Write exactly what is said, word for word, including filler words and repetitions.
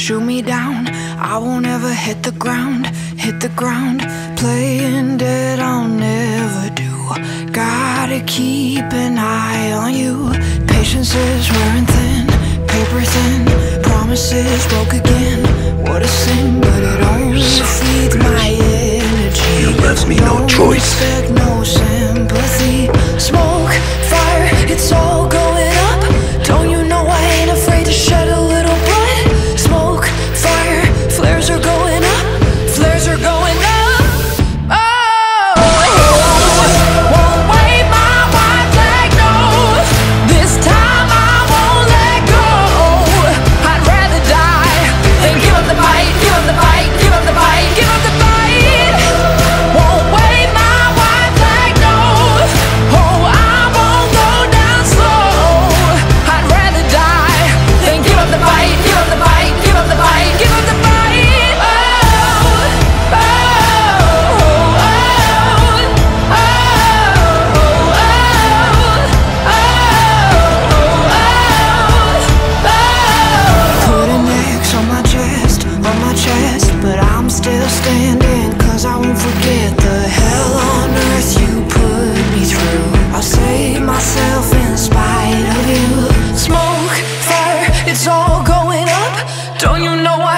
shoot me down, I won't ever hit the ground, hit the ground. Playing dead I'll never do. Gotta keep an eye on you. Patience is wearing thin, paper thin. Promises broke again. What a sin, but it only feeds my energy. You left me no choice. No respect, no sympathy. Smoke, fire, it's all going up. Don't you know I ain't afraid to shed a little blood? Smoke, fire, flares are going up, flares are going up. Still standing, cause I won't forget the hell on earth you put me through. I'll save myself in spite of you. Smoke, fire, it's all going up. Don't you know I